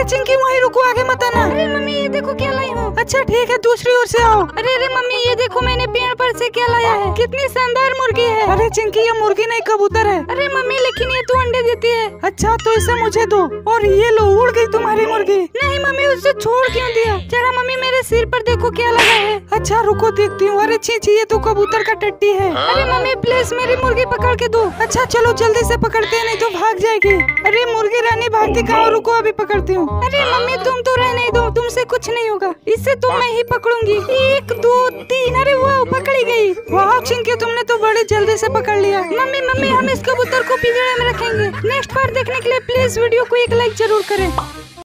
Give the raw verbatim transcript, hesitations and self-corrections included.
चिंकी वहीं रुको, आगे मत आना। अरे मम्मी ये देखो क्या लाई हूँ। अच्छा ठीक है, दूसरी ओर से आओ। अरे अरे मम्मी ये देखो मैंने पेड़ पर से क्या लाया है, कितनी शानदार मुर्गी है। अरे चिंकी ये मुर्गी नहीं कबूतर है। अरे मम्मी लेकिन ये तो अंडे देती है। अच्छा तो इसे मुझे दो। और ये लो, उड़ गई तुम्हारी मुर्गी। नहीं मम्मी उसे छोड़ क्यों दिया। जरा मम्मी मेरे सिर पर देखो क्या लगा है। अच्छा रुको देखती हूँ। अरे छी छी, ये तो कबूतर का टट्टी है। अरे मम्मी प्लीज मेरी मुर्गी पकड़ के दो। अच्छा चलो जल्दी से पकड़ते हैं, नहीं तो भाग जाएगी। अरे मुर्गी रानी भागती कहाँ, रुको अभी पकड़ती हूँ। अरे मम्मी तुम तो रहने दो, तुमसे कुछ नहीं होगा, इससे तो मैं ही पकड़ूंगी। एक दो तीन, अरे वाह पकड़ी गई। वाह चिंकी तुमने तो बड़े जल्दी से पकड़ लिया। मम्मी मम्मी हम इस कबूतर को पिंजरे में रखेंगे। नेक्स्ट पार्ट देखने के लिए प्लीज वीडियो को एक लाइक जरूर करें।